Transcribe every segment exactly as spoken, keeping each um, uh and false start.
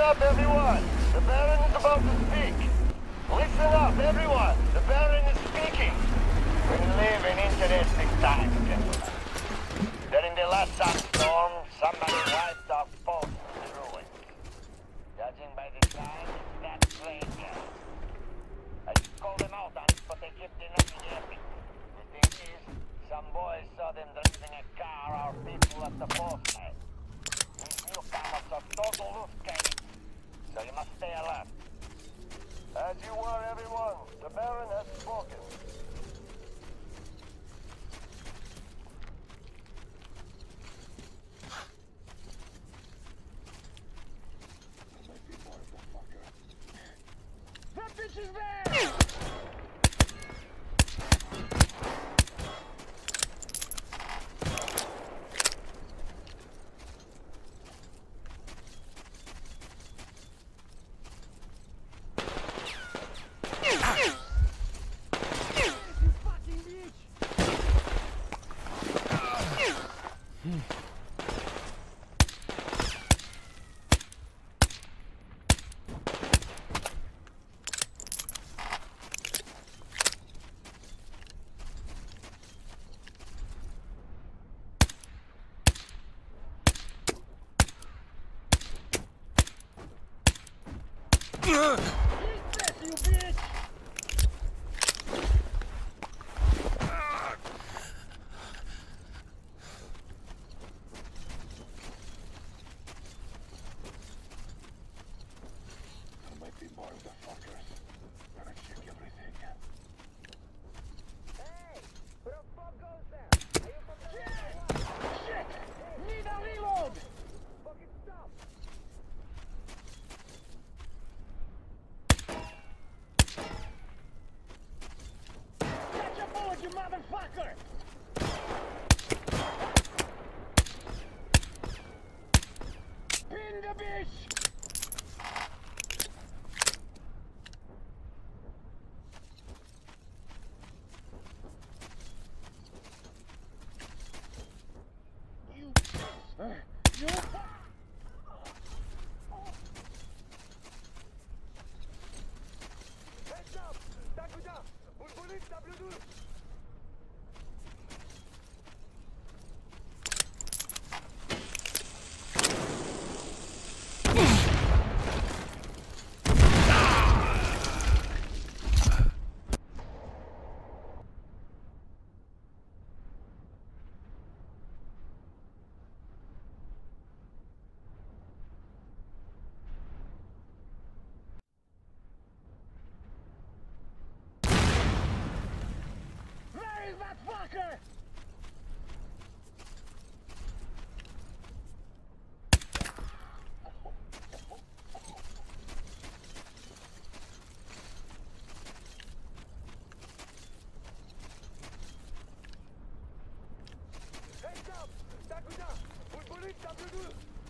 up, everyone! The Baron is about to speak! Listen up, everyone! The Baron is speaking! We live in interesting times, gentlemen. During the last sandstorm, somebody wiped our post in the ruins. Judging by the signs, that's Ranger. I called them out on it, but they kept denying everything. The thing is, some boys saw them driving a car our people at the post had. These newcomers are total loose cannons, so you must stay alert. As you were, everyone, the Baron has spoken. That bitch is there! You motherfucker! Pin the bitch! You... Uh, you... Heads up! Так куда? Бурбулит W. That fucker! Heads up! Так куда? Бурбулит W.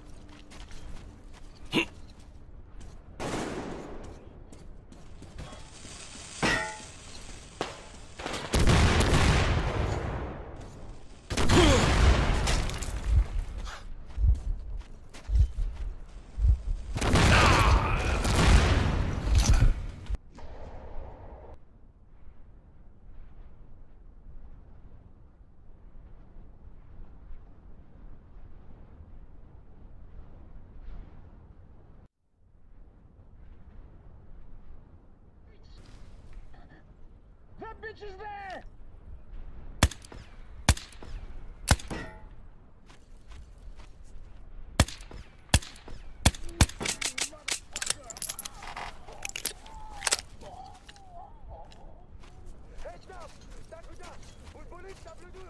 That bitch is there! Heads up! Так куда? Бурбулит W.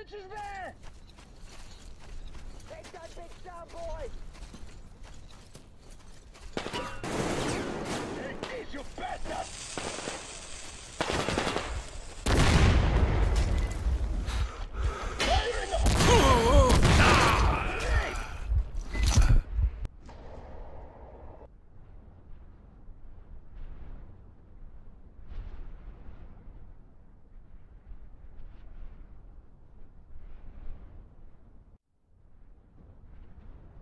Breaches there! Take that big sound, boy! Take these, you bastard! Fire in the...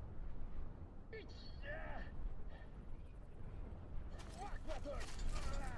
Fuck, that hurts!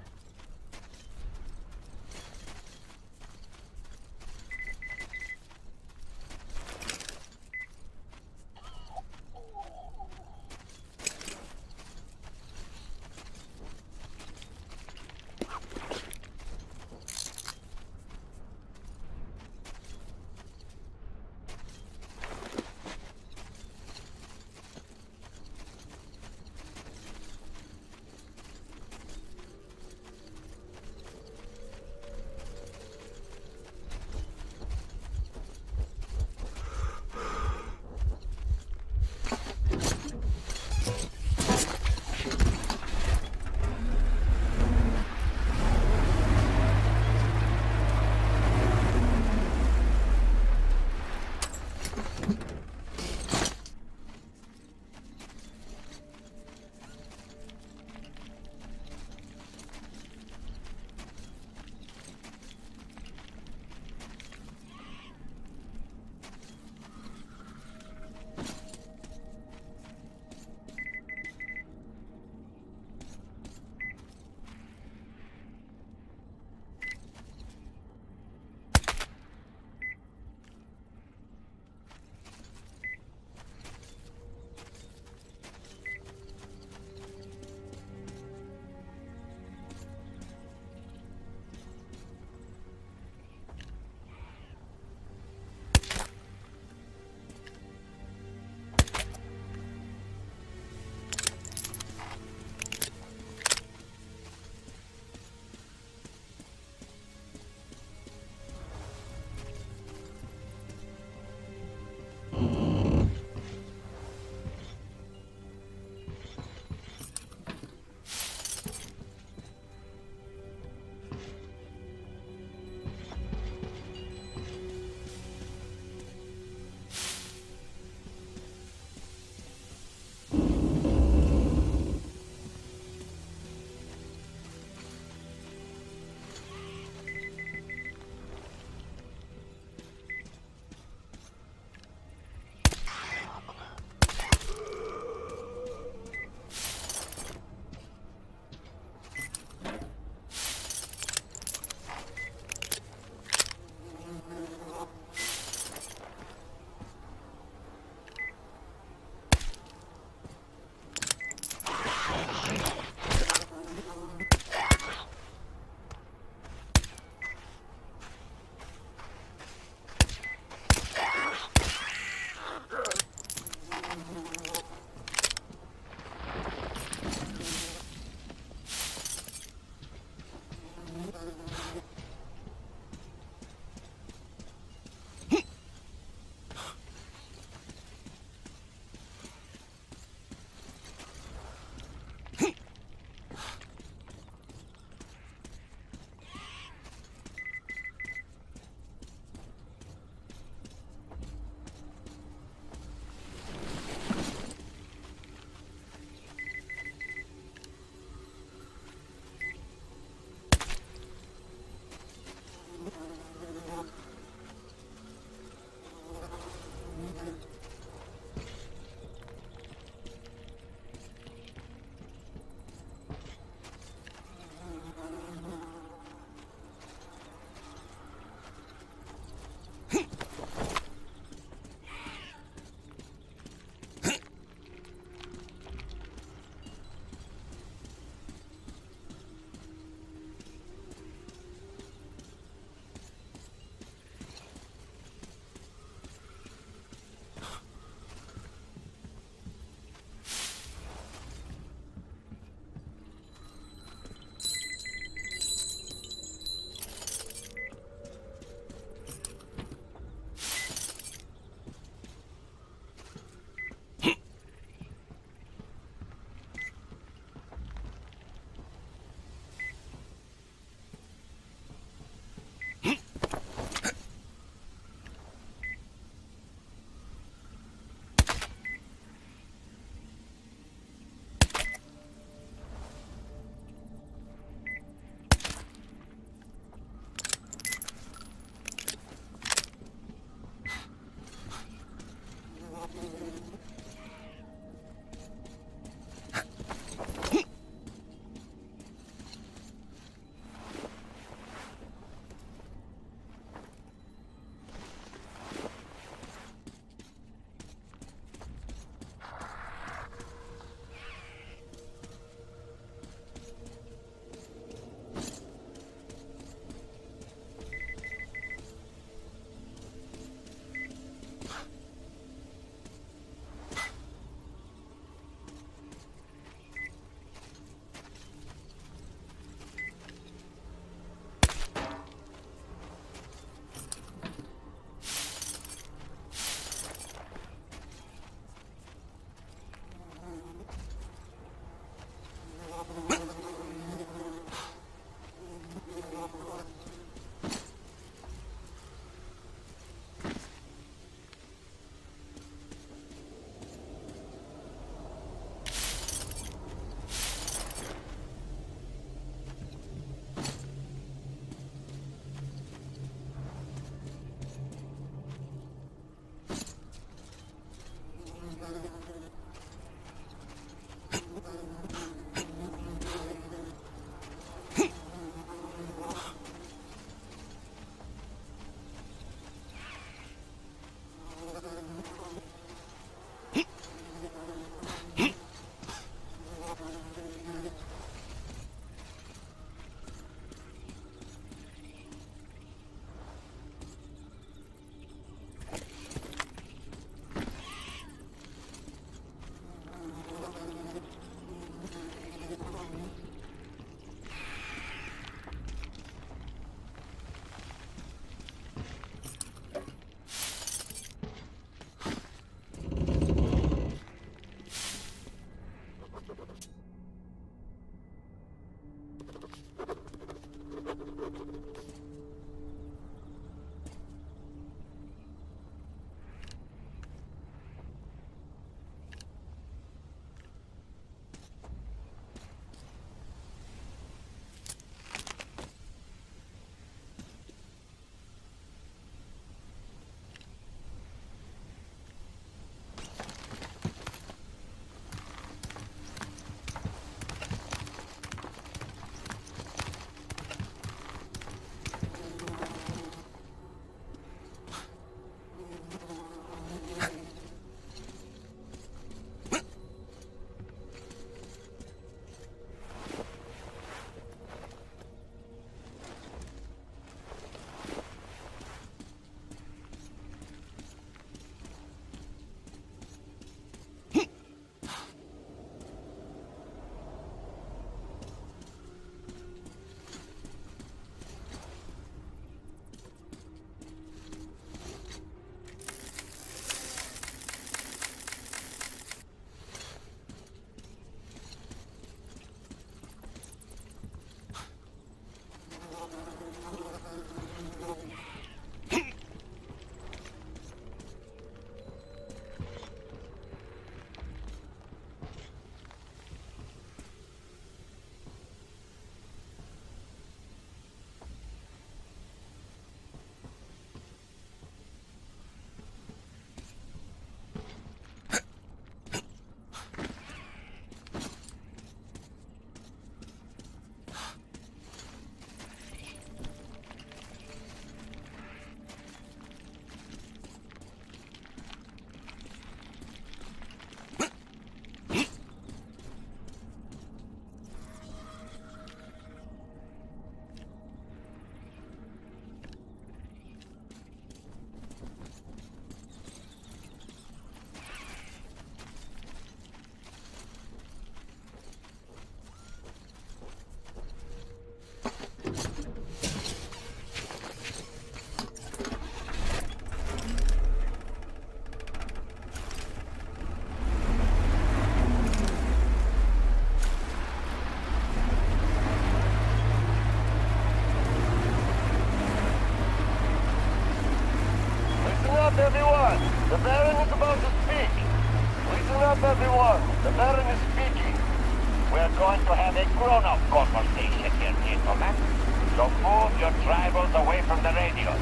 everyone. The Baron is about to speak. Listen up, everyone. The Baron is speaking. We're going to have a grown-up conversation here, gentlemen. So move your tribals away from the radios.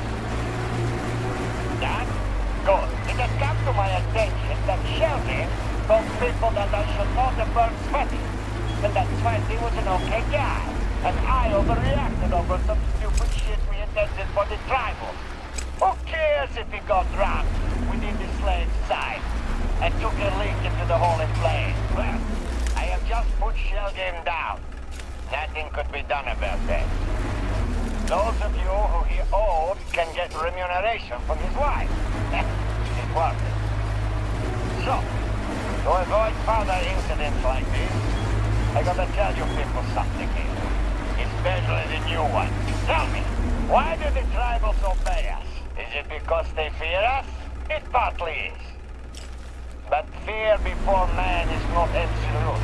Done? Good. It has come to my attention that Shelby told people that I should not have burned Sweaty. And that Sweaty was an okay guy. And I overreacted over some stupid shit we intended for the tribals. Who cares if he got drunk within the slave side and took a leak into the holy flame? Well, I have just put Shell Game down. Nothing could be done about that. Those of you who he owed can get remuneration from his wife. It's worth it. So, to avoid further incidents like this, I gotta tell you people something here. Especially the new ones. Tell me, why do the tribals obey us? Is it because they fear us? It partly is. But fear before man is not absolute.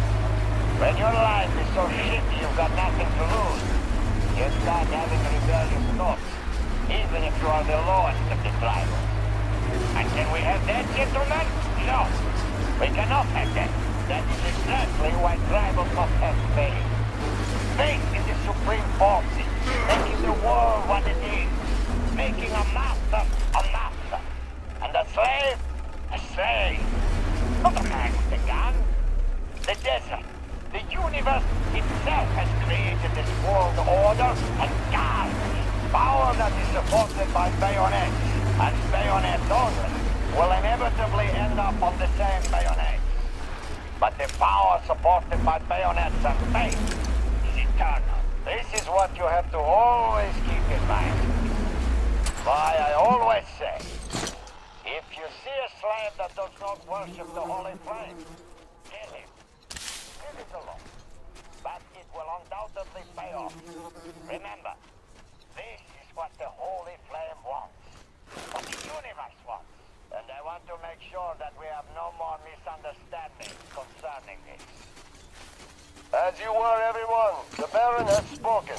When your life is so shitty you've got nothing to lose, you start having rebellious thoughts, even if you are the lowest of the tribals. And can we have that, gentlemen? No. We cannot have that. That is exactly why tribals must have faith. Faith in the supreme forces, making the world what it is. Making a master a master. And a slave a slave. Not a man with a gun. The desert, the universe itself has created this world order and guides. Power that is supported by bayonets. And bayonets only will inevitably end up on the same bayonets. But the power supported by bayonets and faith is eternal. This is what you have to always keep in mind. Why, I always say, if you see a slave that does not worship the holy flame, kill him. Leave it alone. But it will undoubtedly pay off. Remember, this is what the holy flame wants. What the universe wants. And I want to make sure that we have no more misunderstandings concerning this. As you were, everyone, the Baron has spoken.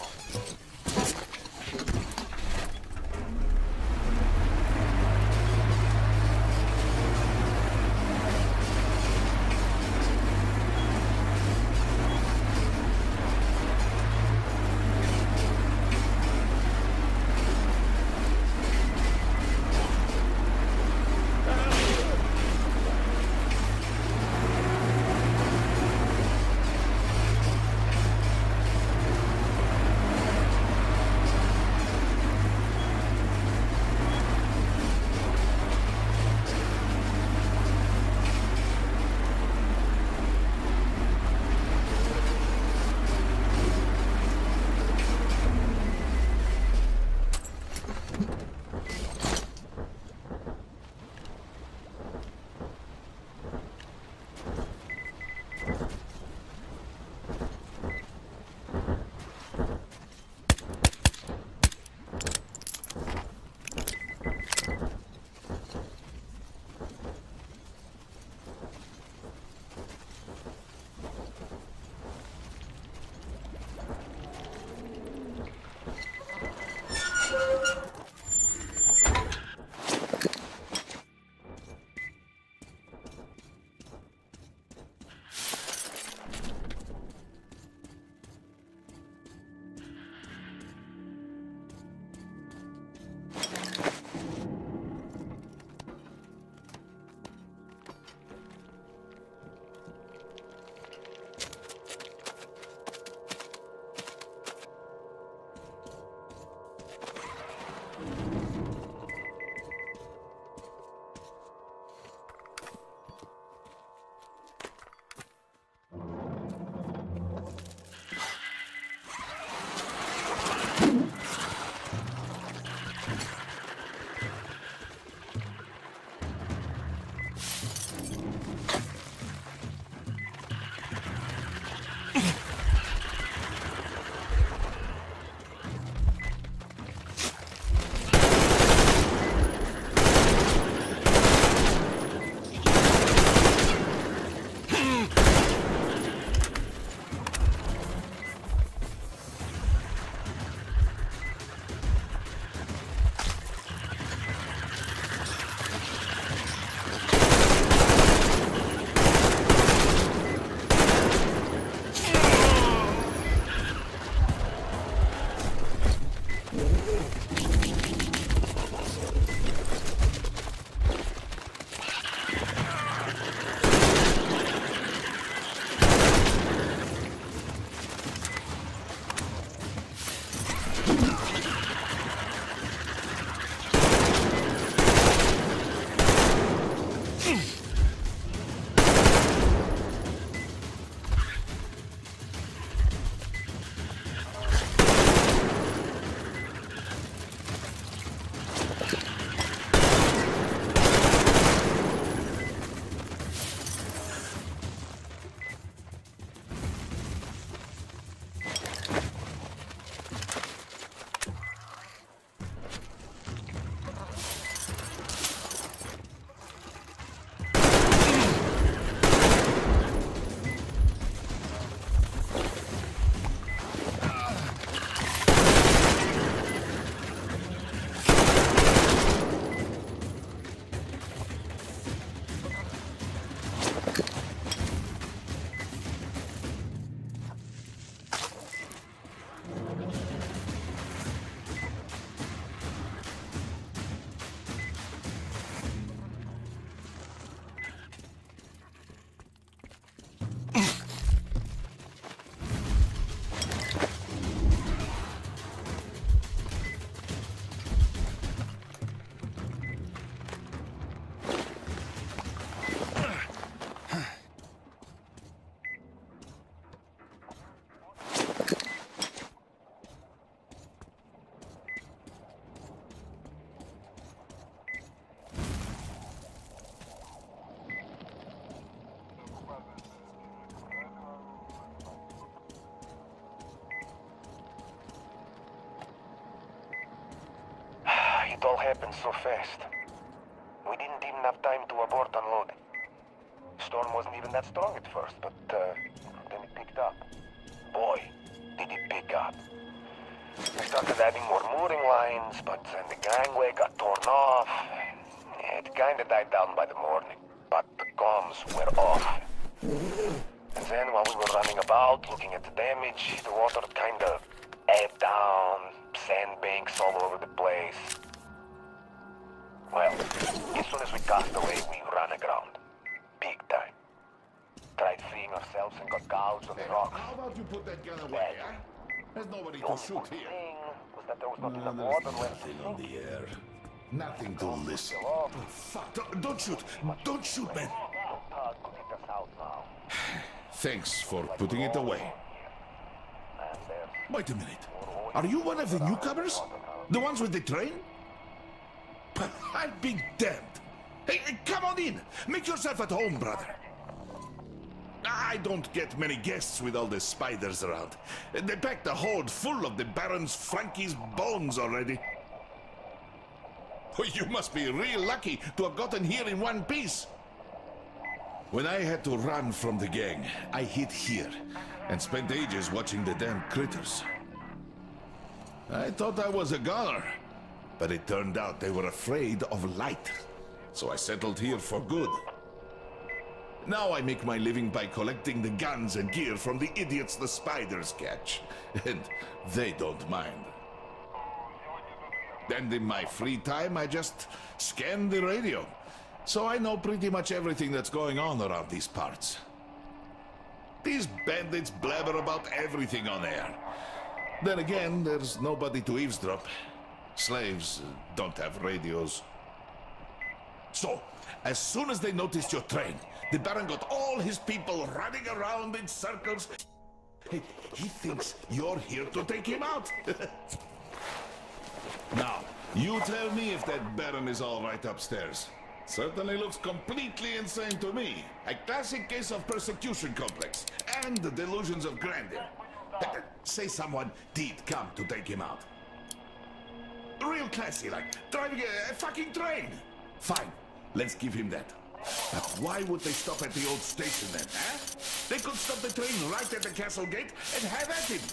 all happened so fast. We didn't even have time to abort unload. Storm wasn't even that strong at first, but uh, then it picked up. Boy, did it pick up. We started adding more mooring lines, but then the gangway got torn off. It kinda died down by the morning, but the comms were off. And then while we were running about, looking at the damage, the water kinda ebbed down, sandbanks all over the place. Well, as soon as we cast away, we ran aground. Big time. Tried freeing ourselves and got gouged on the rocks. How about you put that gun away, huh? There's nobody to shoot here. Thing was that there was not enough No, water there's left to nothing on sink. the air. Nothing to listen. Oh, fuck. Don't, don't shoot. Don't shoot, man. Todd could get us out now. Thanks for putting it away. And there's Wait a minute. Are you one of the newcomers? The ones with the train? I'll be damned. Hey, hey, come on in. Make yourself at home, brother. I don't get many guests with all the spiders around. They packed the hold full of the Baron's Frankie's bones already. Oh, you must be real lucky to have gotten here in one piece. When I had to run from the gang, I hid here and spent ages watching the damn critters. I thought I was a goner, but it turned out they were afraid of light. So I settled here for good. Now I make my living by collecting the guns and gear from the idiots the spiders catch. And they don't mind. And in my free time, I just scan the radio. So I know pretty much everything that's going on around these parts. These bandits blabber about everything on air. Then again, there's nobody to eavesdrop. Slaves uh, don't have radios. So, as soon as they noticed your train, the Baron got all his people running around in circles. Hey, he thinks you're here to take him out. Now, you tell me if that Baron is all right upstairs. Certainly looks completely insane to me. A classic case of persecution complex and the delusions of grandeur. Say someone did come to take him out. Real classy, like driving a, a fucking train. Fine, let's give him that. But why would they stop at the old station then, huh? They could stop the train right at the castle gate and have at him.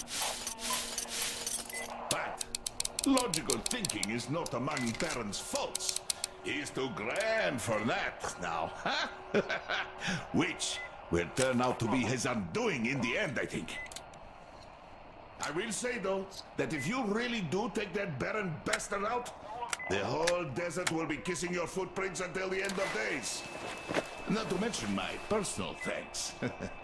But logical thinking is not among Baron's faults. He's too grand for that now, huh? Which will turn out to be his undoing in the end, I think. I will say, though, that if you really do take that Baron bastard out, the whole desert will be kissing your footprints until the end of days. Not to mention my personal thanks.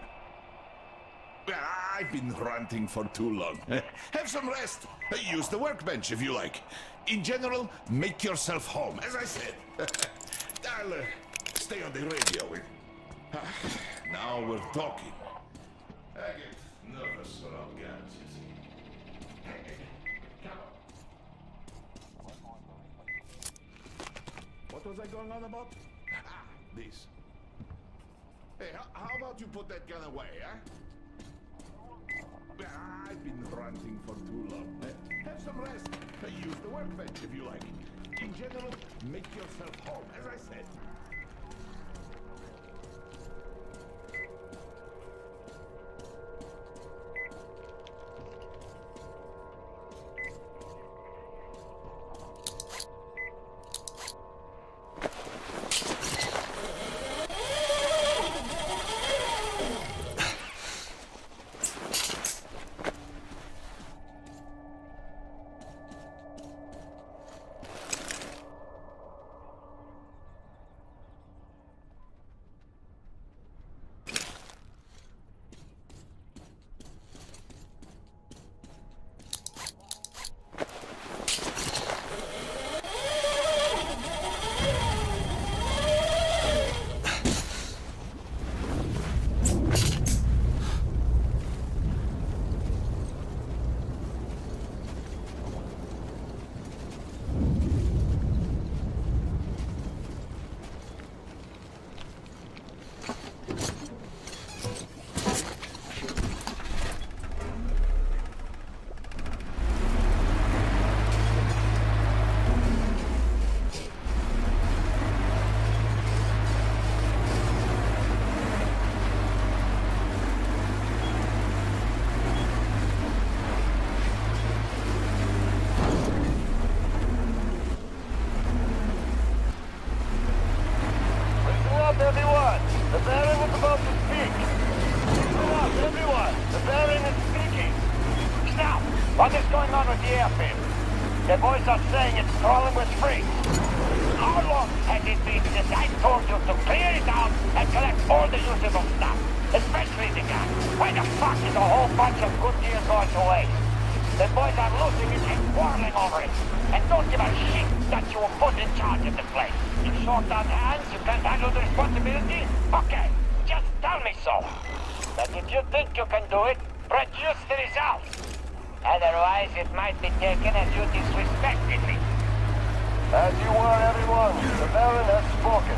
I've been ranting for too long. Have some rest. Use the workbench if you like. In general, make yourself home, as I said. I'll uh, stay on the radio. Now we're talking. I get nervous around guns, you see. Hey, hey, come on. What was I going on about? Ah, this. Hey, how, how about you put that gun away, huh? I've been ranting for too long. Have some rest. Use the workbench if you like. In general, make yourself home, as I said. The Baron is speaking. Now, what is going on with the airfield? The boys are saying it's crawling with freaks. How long has it been since I told you to clear it out and collect all the usable stuff? Especially the gun. Why the fuck is a whole bunch of good gear going to waste? The boys are losing it and quarreling over it. And don't give a shit that you were put in charge of the place. You short on hands, you can't handle the responsibility? Okay, just tell me so. But if you think you can do it, produce the results. Otherwise, it might be taken as you disrespected me. As you were, everyone. The Baron has spoken.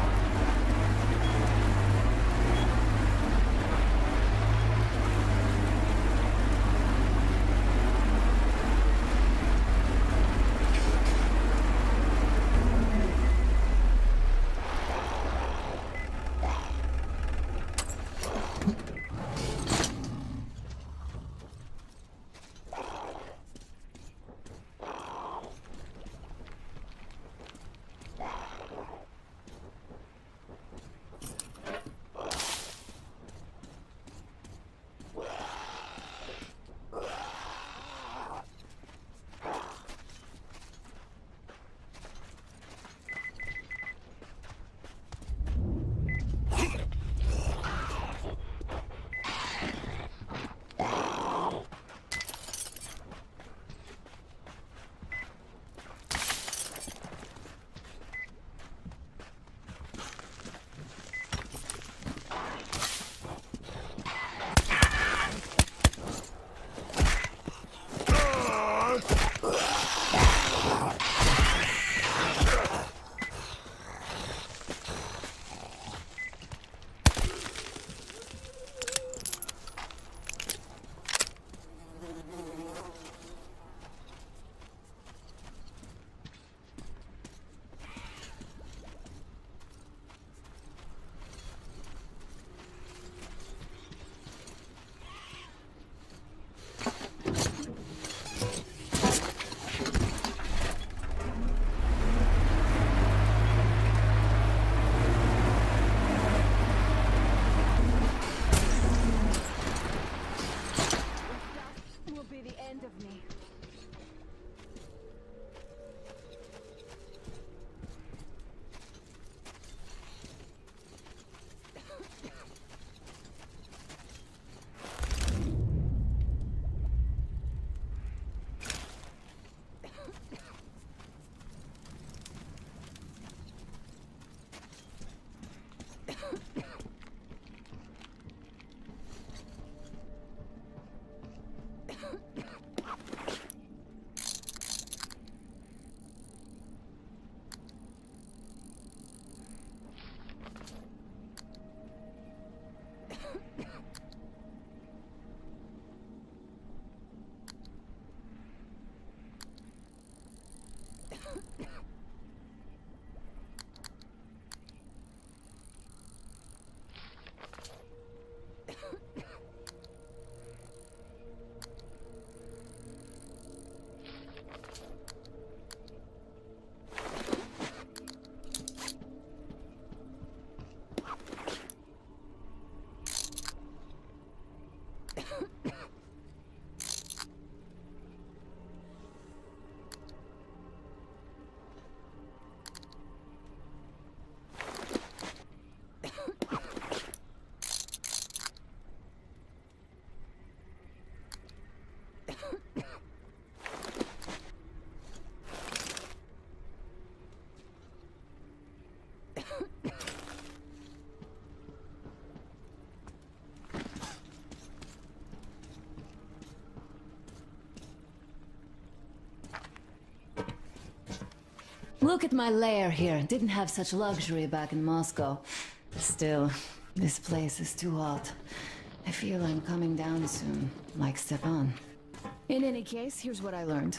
Look at my lair here. Didn't have such luxury back in Moscow. Still, this place is too hot. I feel I'm coming down soon, like Stepan. In any case, here's what I learned.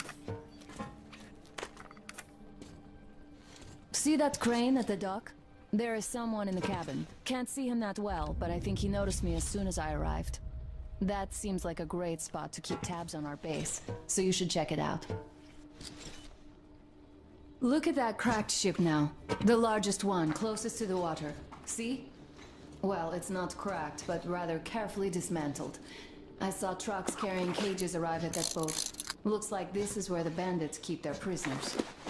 See that crane at the dock? There is someone in the cabin. Can't see him that well, but I think he noticed me as soon as I arrived. That seems like a great spot to keep tabs on our base, so you should check it out. Look at that cracked ship now. The largest one, closest to the water. See? Well, it's not cracked, but rather carefully dismantled. I saw trucks carrying cages arrive at that boat. Looks like this is where the bandits keep their prisoners.